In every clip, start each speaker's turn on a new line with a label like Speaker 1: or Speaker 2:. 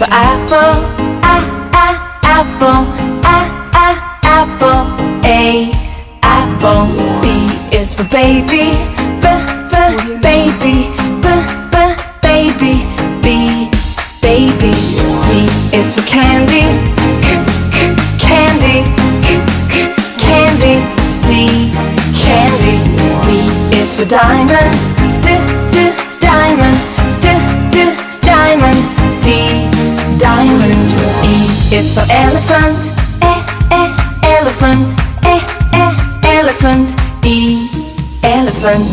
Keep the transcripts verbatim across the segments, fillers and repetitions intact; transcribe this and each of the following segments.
Speaker 1: apple, a, a, apple, a, a, apple. A, apple. B is for baby, b, b, baby, b, b, baby. B, baby. C is for candy, c, c, candy, c, c, candy. C, candy. D is for diamond, d, d, diamond, d, d, diamond. D, diamond. E is for elephant, e, e, elephant, e, e, elephant. E, elephant.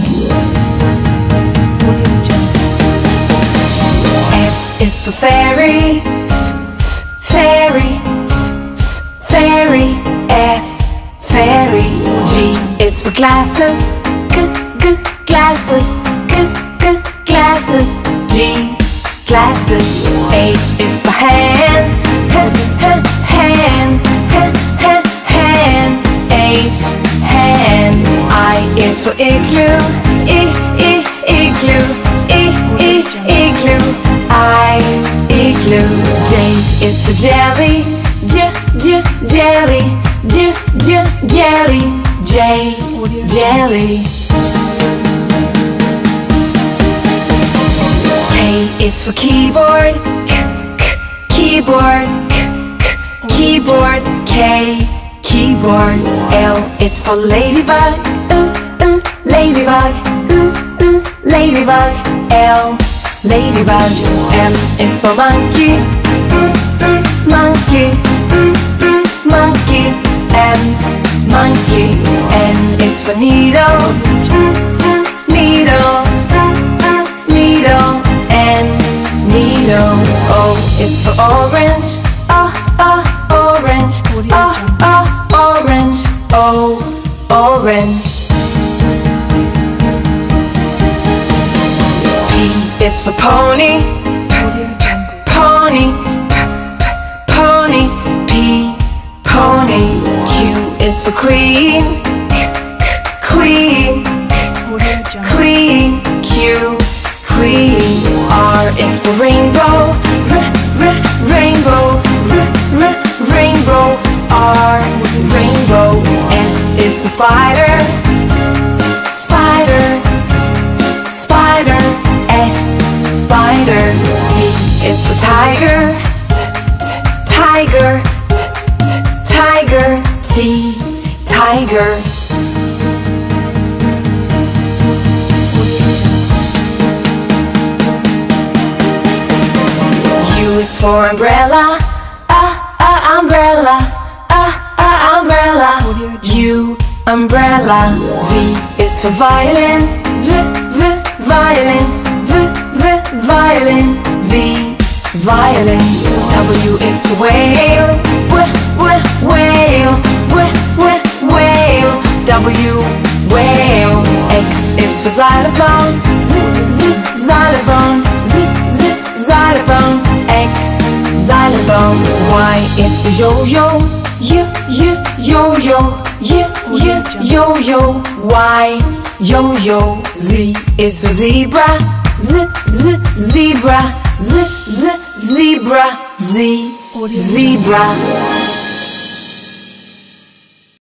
Speaker 1: F is for fairy, f, f, fairy, f, f, fairy. F, fairy. G is for glasses, g, g, glasses, g, g, glasses. G, glasses. H is for hand, h, h, hand, h, h, hand. H, hand. I is for igloo, I, I, igloo, I, I, igloo. I, igloo. J is for jelly, j, j, jelly, j, j, jelly. J, jelly. K is for keyboard, k, k, keyboard, k, k, keyboard. K, keyboard. L is for ladybug, uh, uh, ladybug, uh, uh, ladybug. L, ladybug. M is for monkey, mm, mm, monkey, mm, mm, monkey. M, monkey. N is for needle, mm, mm, needle, mm, mm, needle. N, needle. O is for orange, oh, oh, orange, oh, oh, orange. O, orange. P is for pony, p, p, pony, p, p, pony. P, pony. Q is for queen, k, k, queen, k, queen. Q, queen. R is for rainbow, r, r, rainbow, r, r, rainbow. R, rainbow. S is for spider, s, s, spider, s, s, spider. S, spider. T is for tiger, t, t, tiger, t, t, tiger. T, tiger. U is for umbrella, ah, ah, umbrella, ah, ah, umbrella. U, umbrella. V is for violin, v, v, violin, v, v, violin. V, violin. W is for whale, w, w, whale, w, w, whale. W, whale. X is for xylophone, z, z, xylophone, z, z, xylophone. X, xylophone. Y is for yo-yo, y, y, yo-yo, y, y, yo-yo. Y, yo-yo. Z is for zebra, z, z, zebra, z, z, zebra. Z, zebra.